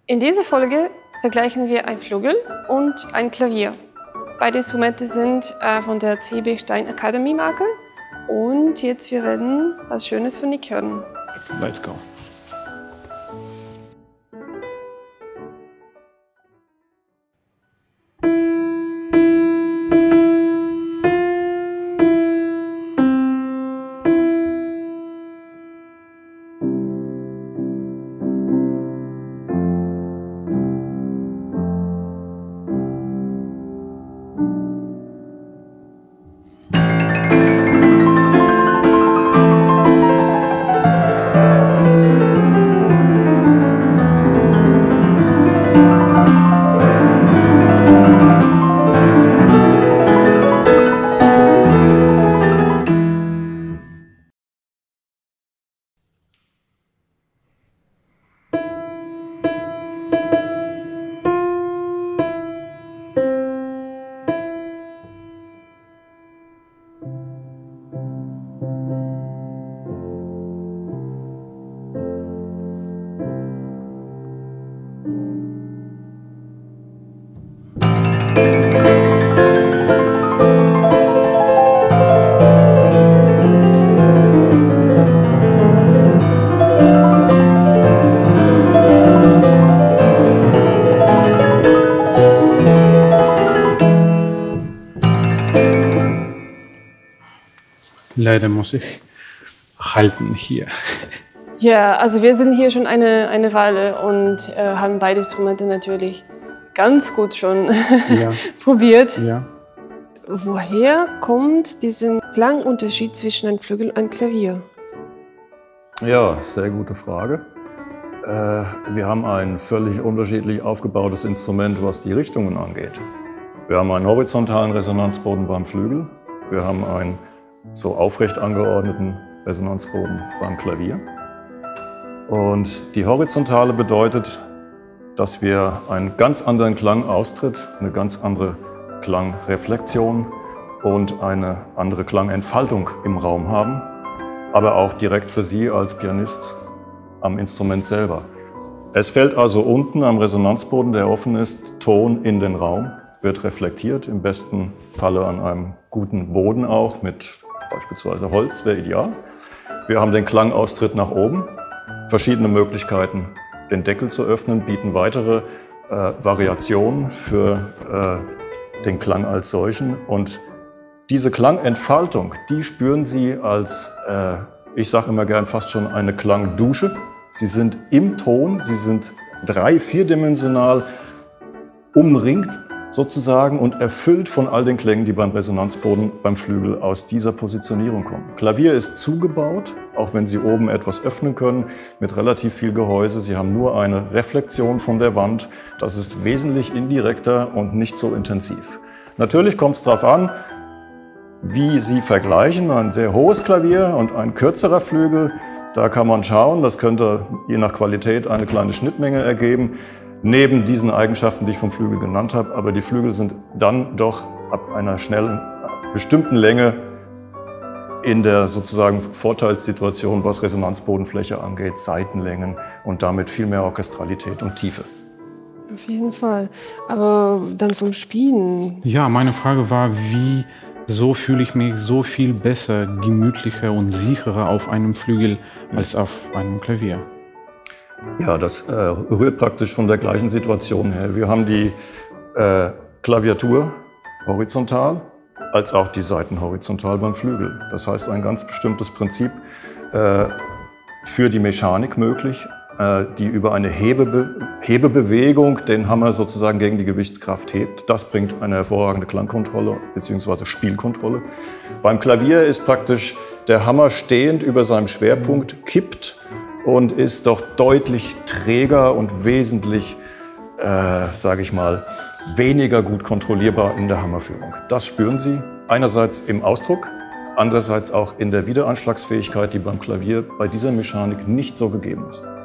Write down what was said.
In dieser Folge vergleichen wir ein Flügel und ein Klavier. Beide Instrumente sind von der CB Stein Academy Marke. Und jetzt wir werden was Schönes von Nick hören. Let's go. Leider muss ich halten hier. Ja, also wir sind hier schon eine Weile und haben beide Instrumente natürlich ganz gut schon probiert. Ja. Woher kommt dieser Klangunterschied zwischen einem Flügel und einem Klavier? Ja, sehr gute Frage. Wir haben ein völlig unterschiedlich aufgebautes Instrument, was die Richtungen angeht. Wir haben einen horizontalen Resonanzboden beim Flügel. Wir haben einen so aufrecht angeordneten Resonanzboden beim Klavier. Und die horizontale bedeutet, dass wir einen ganz anderen Klangaustritt, eine ganz andere Klangreflexion und eine andere Klangentfaltung im Raum haben, aber auch direkt für Sie als Pianist am Instrument selber. Es fällt also unten am Resonanzboden, der offen ist, Ton in den Raum, wird reflektiert, im besten Falle an einem guten Boden auch, mit beispielsweise Holz wäre ideal. Wir haben den Klangaustritt nach oben, verschiedene Möglichkeiten, den Deckel zu öffnen, bieten weitere Variationen für den Klang als solchen. Und diese Klangentfaltung, die spüren Sie als, ich sage immer gern, fast schon eine Klangdusche. Sie sind im Ton, Sie sind vierdimensional umringt sozusagen und erfüllt von all den Klängen, die beim Resonanzboden, beim Flügel aus dieser Positionierung kommen. Klavier ist zugebaut, auch wenn Sie oben etwas öffnen können, mit relativ viel Gehäuse. Sie haben nur eine Reflexion von der Wand. Das ist wesentlich indirekter und nicht so intensiv. Natürlich kommt es darauf an, wie Sie vergleichen, ein sehr hohes Klavier und ein kürzerer Flügel. Da kann man schauen, das könnte je nach Qualität eine kleine Schnittmenge ergeben. Neben diesen Eigenschaften, die ich vom Flügel genannt habe, aber die Flügel sind dann doch ab einer schnellen, bestimmten Länge in der sozusagen Vorteilssituation, was Resonanzbodenfläche angeht, Saitenlängen und damit viel mehr Orchestralität und Tiefe. Auf jeden Fall. Aber dann vom Spielen? Ja, meine Frage war, wieso fühle ich mich so viel besser, gemütlicher und sicherer auf einem Flügel als auf einem Klavier? Ja, das rührt praktisch von der gleichen Situation her. Wir haben die Klaviatur horizontal, als auch die Saiten horizontal beim Flügel. Das heißt, ein ganz bestimmtes Prinzip für die Mechanik möglich, die über eine Hebebewegung den Hammer sozusagen gegen die Gewichtskraft hebt. Das bringt eine hervorragende Klangkontrolle bzw. Spielkontrolle. Beim Klavier ist praktisch der Hammer stehend über seinem Schwerpunkt, kippt und ist doch deutlich träger und wesentlich, sage ich mal, weniger gut kontrollierbar in der Hammerführung. Das spüren Sie einerseits im Ausdruck, andererseits auch in der Wiederanschlagsfähigkeit, die beim Klavier bei dieser Mechanik nicht so gegeben ist.